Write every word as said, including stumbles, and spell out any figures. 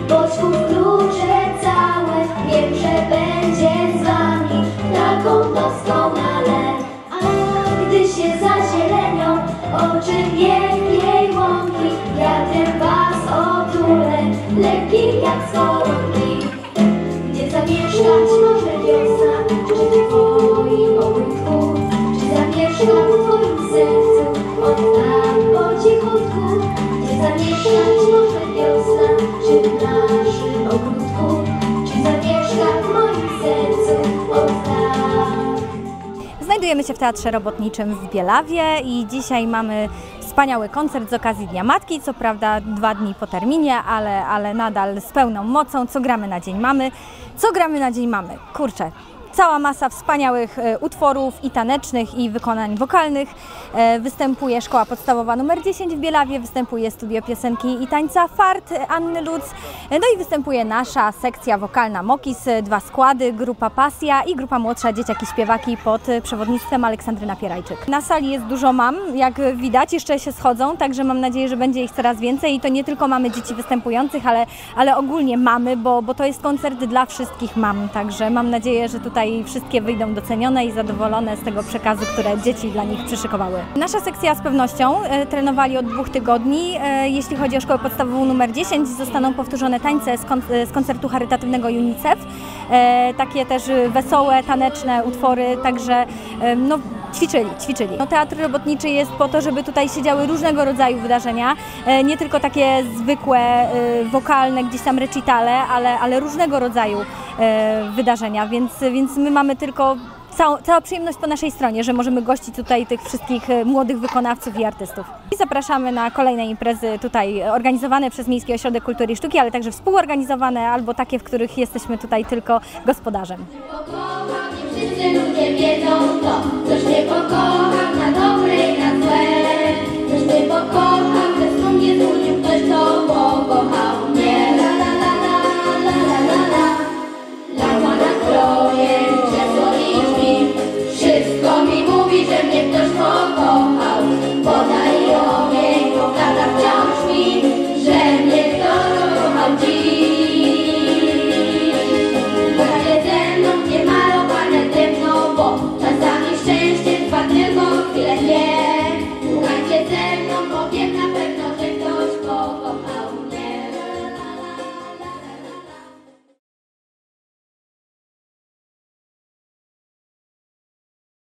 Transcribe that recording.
boczków klucze całe, wiem, że będzie z wami taką doskonale. A gdy się zazielenią oczy pięknej łąki, wiatrem was otulę, lekki jak skoronki. Gdzie zamieszkać może wiosna, czy w twoim ogródku, czy zamieszka w twoim sercu, od tam po cichutku. Gdzie zamieszkać może wiosna, czy w naszym ogródku, czy zamieszka w moim sercu, od tam. Znajdujemy się w Teatrze Robotniczym w Bielawie i dzisiaj mamy wspaniały koncert z okazji Dnia Matki, co prawda dwa dni po terminie, ale, ale nadal z pełną mocą. Co gramy na dzień mamy? Co gramy na dzień mamy? Kurczę, cała masa wspaniałych utworów i tanecznych, i wykonań wokalnych. Występuje Szkoła Podstawowa numer dziesięć w Bielawie, występuje Studio Piosenki i Tańca Fart Anny Lutz, no i występuje nasza sekcja wokalna Mokis, dwa składy, grupa Pasja i grupa młodsza Dzieciaki Śpiewaki pod przewodnictwem Aleksandry Napierajczyk. Na sali jest dużo mam, jak widać, jeszcze się schodzą, także mam nadzieję, że będzie ich coraz więcej i to nie tylko mamy dzieci występujących, ale, ale ogólnie mamy, bo, bo to jest koncert dla wszystkich mam, także mam nadzieję, że tutaj i wszystkie wyjdą docenione i zadowolone z tego przekazu, które dzieci dla nich przyszykowały. Nasza sekcja z pewnością e, trenowali od dwóch tygodni. E, jeśli chodzi o Szkołę Podstawową numer dziesięć, zostaną powtórzone tańce z, kon z koncertu charytatywnego UNICEF. E, takie też wesołe, taneczne utwory, także e, no, ćwiczyli, ćwiczyli. No, Teatr Robotniczy jest po to, żeby tutaj się działy różnego rodzaju wydarzenia, e, nie tylko takie zwykłe, e, wokalne, gdzieś tam recitale, ale, ale różnego rodzaju e, wydarzenia, więc, więc my mamy tylko całą, cała przyjemność po naszej stronie, że możemy gościć tutaj tych wszystkich młodych wykonawców i artystów. I zapraszamy na kolejne imprezy tutaj organizowane przez Miejski Ośrodek Kultury i Sztuki, ale także współorganizowane albo takie, w których jesteśmy tutaj tylko gospodarzem.